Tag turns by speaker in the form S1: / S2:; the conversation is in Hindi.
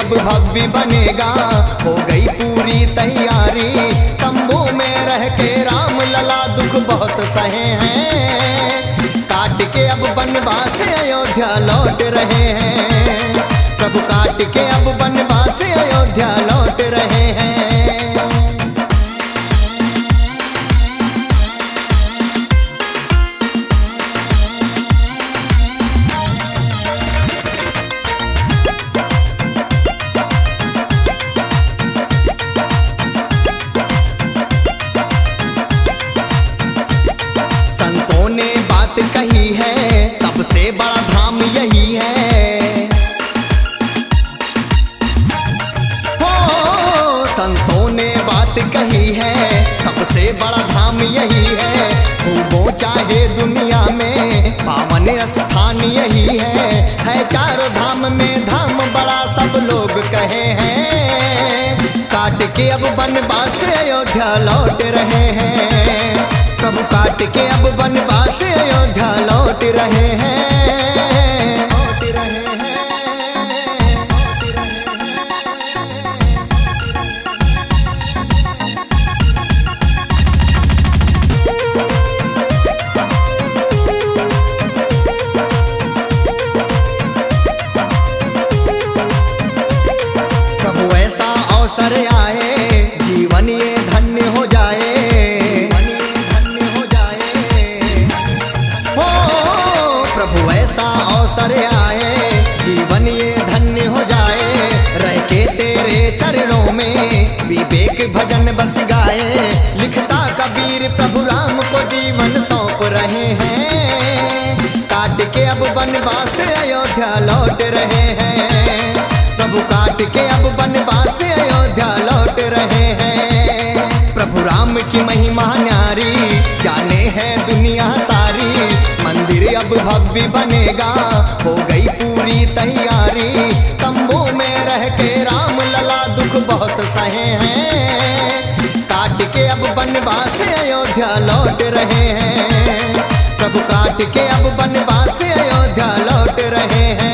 S1: अब भव्य बनेगा, हो गई पूरी तैयारी। तंबू में रह के राम लला दुख बहुत सहे हैं, काट के अब वनवास अयोध्या लौट रहे हैं। प्रभु काट के अब वनवास अयोध्या लौट रहे हैं। संतों ने बात कही है, सबसे बड़ा धाम यही है। हो संतों ने बात कही है, सबसे बड़ा धाम यही है। खूबो चाहे दुनिया में पावन स्थान यही है चारों धाम में धाम बड़ा सब लोग कहे हैं। काट के अब वनवास अयोध्या लौट रहे हैं, प्रभु काट के अब वनवास अयोध्या लौट रहे हैं, लौट रहे हैं। प्रभु ऐसा अवसर आए, जीवन ये धन्य हो जाए, प्रभु ऐसा अवसर आए, जीवन ये धन्य हो जाए। रह के तेरे चरणों में विवेक भजन बस गाए। लिखता कबीर प्रभु राम को जीवन सौंप रहे हैं, काट के अब वनवास अयोध्या लौट रहे हैं। प्रभु काट के अब वनवास अयोध्या लौट रहे हैं। प्रभु राम की महिमा न्यारी जाने है दुनिया सारी। मंदिर अब भव्य बनेगा, हो गई पूरी तैयारी। तंबू में रह के राम लला दुख बहुत सहे हैं, काट के अब वनवास अयोध्या लौट रहे हैं। प्रभु काट के अब वनवास अयोध्या लौट रहे हैं।